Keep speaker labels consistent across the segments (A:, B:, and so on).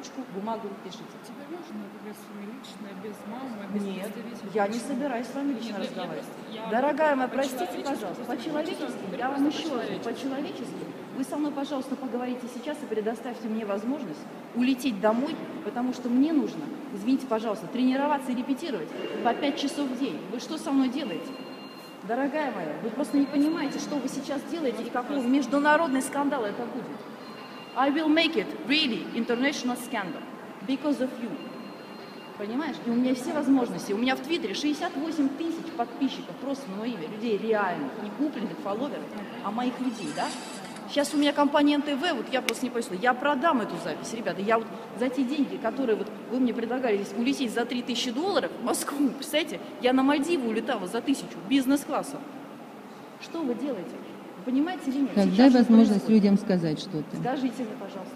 A: ручку, бумагу пишите.
B: Тебе можно говорить с вами лично, без мамы, без
A: Нет,
B: представителей?
A: я не собираюсь с вами лично
B: Нет,
A: разговаривать.
B: я
A: Дорогая моя, простите,
B: по-человечески
A: пожалуйста,
B: просто
A: по-человечески,
B: говорю,
A: я вам
B: просто
A: еще раз говорю, по-человечески, вы со мной, пожалуйста, поговорите сейчас и предоставьте мне возможность улететь домой, потому что мне нужно, извините, пожалуйста, тренироваться и репетировать по 5 часов в день. Вы что со мной делаете? Дорогая моя, вы просто не понимаете, что вы сейчас делаете и какой международный скандал это будет. I will make it really international scandal because of you. Понимаешь? И у меня все возможности. У меня в Твиттере 68 тысяч подписчиков просто на мое имя. Людей реальных, не купленных, фолловеров, а моих людей, да? Сейчас у меня компания НТВ, вот я просто не поняла, я продам эту запись, ребята. Я вот за те деньги, которые вот вы мне предлагали здесь улететь за $3000 в Москву, представляете, я на Мальдивы улетала за 1000 бизнес-классом. Что вы делаете? Вы понимаете или нет?
C: Так, дай возможность людям сказать что-то.
A: Скажите мне, пожалуйста.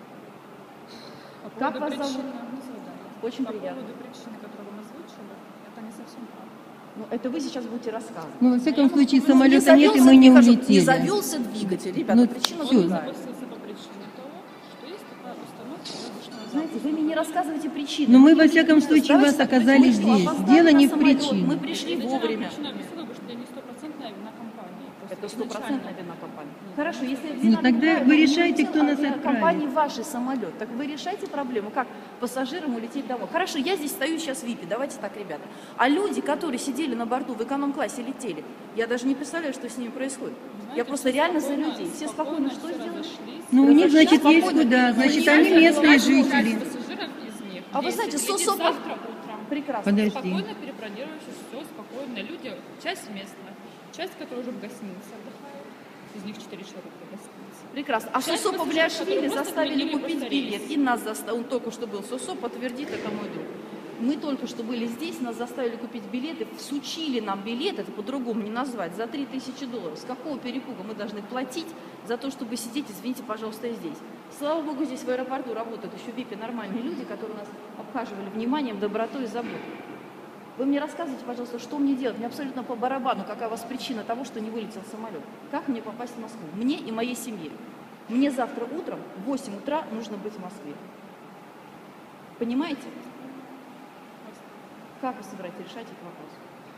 B: По
A: Как
B: поводу
A: вас зовут?
B: причины,
A: Очень
B: по
A: приятно.
B: поводу причины, которую вы озвучили, это не совсем правда.
A: Ну, это вы сейчас будете рассказывать.
C: Ну, во всяком случае,
A: Не
C: самолета нет, и
A: завелся,
C: мы не
A: скажу,
C: улетели.
A: Не завелся двигатель, ребята,
C: Ну,
A: причина
C: всё.
A: другая.
B: Запустился по причине того, что есть такая установка воздушного
A: Знаете, вы мне не рассказывайте причины.
C: Но мы,
A: Вы
C: во
A: мне
C: всяком
A: не
C: случае,
A: давайте
C: вас
A: так,
C: оказались
A: мы что,
C: здесь.
A: опоздали
C: Дело
A: на
C: не в
A: самолет,
C: причине.
A: Мы пришли вовремя.
B: Причина объяснила, что это не стопроцентная вина компании. Просто
A: Это
B: изначально.
A: стопроцентная вина компании. Хорошо, если
C: Ну,
A: вина
C: тогда
A: другая,
C: вы
A: но
C: решайте,
A: улетел
C: кто нас
A: от
C: отправит.
A: компании вашей самолет. Так вы решайте проблему, как пассажирам улететь домой. Хорошо, я здесь стою сейчас в ВИПе, давайте так, ребята. А люди, которые сидели на борту в эконом-классе, летели, я даже не представляю, что с ними происходит.
B: Знаете,
A: Я просто
B: все
A: реально за
B: спокойно,
A: людей. Все спокойно, что
B: все
A: сделать?
B: разошлись.
C: Ну, у них, значит,
A: Спокойно.
C: есть куда. Значит, они
A: Понимаете,
C: местные
A: что
C: жители.
B: Пассажиров из них.
A: А вы
B: 10
A: знаете,
B: летит
A: Сосопов-
B: завтра утром.
A: Прекрасно.
C: Подожди.
B: Спокойно перебронируйте, все спокойно. Люди, часть местная, часть, которая уже в гостинице отдыхает. Из них 4 человека в гостинице.
A: Прекрасно. А
B: Часть
A: Сосопа
B: пассажиров,
A: Бляшвили
B: которые просто
A: заставили
B: отменили
A: купить
B: просто
A: билет.
B: рейс.
A: И нас заставили, он только что был Сосоп, подтвердит это мой друг. Мы только что были здесь, нас заставили купить билеты, всучили нам билет, это по-другому не назвать, за $3000. С какого перепуга мы должны платить за то, чтобы сидеть, извините, пожалуйста, здесь? Слава богу, здесь в аэропорту работают еще в ВИПе нормальные люди, которые нас обхаживали вниманием, добротой и заботой. Вы мне рассказывайте, пожалуйста, что мне делать? Мне абсолютно по барабану, какая у вас причина того, что не вылетел самолет. Как мне попасть в Москву? Мне и моей семье. Мне завтра утром в 8 утра нужно быть в Москве. Понимаете? Как вы собираетесь решать этот вопрос?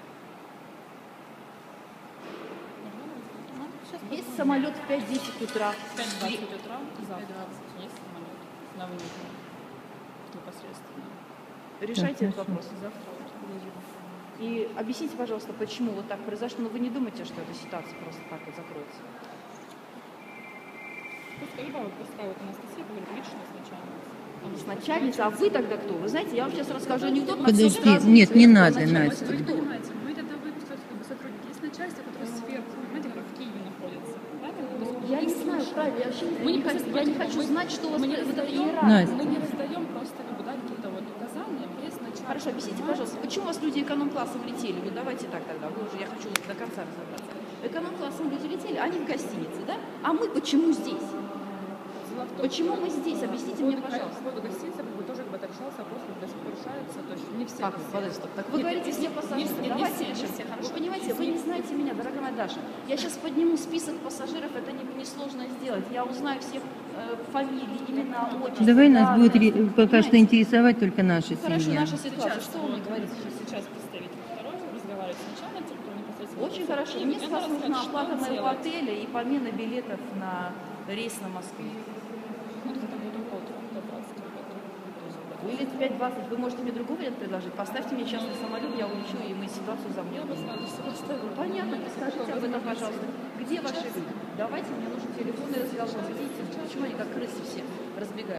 A: Есть самолет в 5-10 утра.
B: 5:20 утра, завтра есть самолет на вылет непосредственно.
A: Решайте этот
C: хорошо.
A: вопрос. И объясните, пожалуйста, почему вот так произошло. Но вы не думаете, что эта ситуация просто так вот закроется?
B: Пускай вот пускай вот Анастасия говорит лично с начальницей.
A: С начальницей, а вы тогда кто? Вы знаете, я вам сейчас расскажу анекдот. на
C: Подожди,
A: всё сразу.
C: нет, не надо,
A: Начальница,
C: Настя.
A: вы кто?
B: Понимаете, мы тогда выпустили сотрудники. Есть начальство, которое сверху, понимаете, которое в Киеве находится. Правильно?
A: Я не знаю, правильно, я вообще
B: Мы
A: не
B: не
A: хочу, я не хочу знать, что у вас
B: мы не
A: вот это
B: раздаем,
A: иерархия.
C: Настя.
B: мы не раздаем просто как бы, да, какие-то вот указания без начальства.
A: Хорошо, объясните, пожалуйста, почему у вас люди эконом-классом летели? Ну давайте так тогда, вы уже, я хочу до конца разобраться. Эконом-классом люди летели, они в гостинице, да? А мы почему здесь?
B: Дело в том,
A: Почему
B: что
A: мы здесь? Объясните мне, пожалуйста.
B: По поводу гостиницы, как бы тоже как бы это решался вопрос, как бы до сих пор решается, то есть не все.
A: Как? Подожди, стоп. Так вы говорите, все пассажиры.
B: не
A: Давайте
B: все,
A: решим.
B: не все,
A: Вы
B: хорошо.
A: понимаете, вы не знаете меня, дорогая моя Даша. Я сейчас подниму список пассажиров, это несложно сделать. Я узнаю всех фамилии, имена, отчества.
C: Давай нас
A: даты.
C: будет пока что
A: Понимаете?
C: интересовать только наша
A: Хорошо,
C: семья.
A: наша ситуация. Что вы мне говорите?
B: Сейчас представитель второй разговаривает с начальницей, который непосредственно...
A: Очень хорошо. Мне с вас нужна оплата моего отеля и помена билетов на рейс на Москву.
B: Вот это будет около 20
A: Вылет 5:20. Вы можете мне другой вариант предложить? Поставьте мне частный самолет, я улечу, и мы ситуацию замнем. Понятно, скажите об этом, пожалуйста. Где ваши люди? Давайте, мне нужен телефонный разговор. Видите, почему они как крысы все разбегаются?